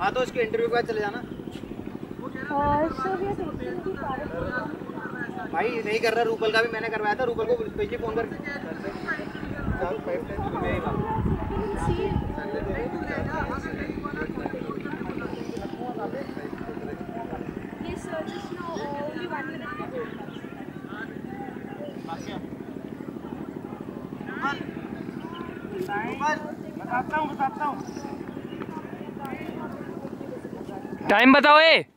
हाँ तो उसके इंटरव्यू के बाद चले जाना। भाई नहीं कर रहा, रूपल का भी मैंने करवाया था, रूपल को पीछे फोन कर। टाइम बताओ।